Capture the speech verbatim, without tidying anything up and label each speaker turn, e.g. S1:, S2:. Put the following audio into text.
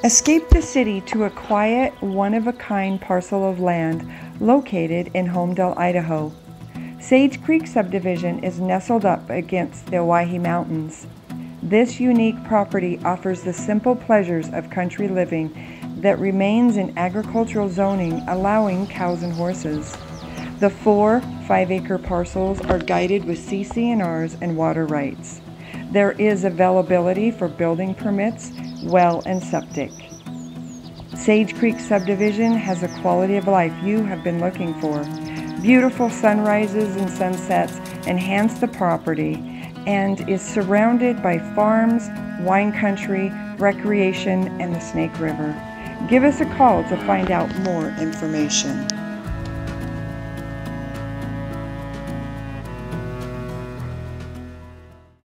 S1: Escape the city to a quiet, one-of-a-kind parcel of land located in Homedale, Idaho. Sage Creek Subdivision is nestled up against the Owyhee Mountains. This unique property offers the simple pleasures of country living that remains in agricultural zoning, allowing cows and horses. The four five-acre parcels are guided with C C N Rs and water rights. There is availability for building permits, well and septic. Sage Creek Subdivision has a quality of life you have been looking for. Beautiful sunrises and sunsets enhance the property and is surrounded by farms, wine country, recreation, and the Snake River. Give us a call to find out more information.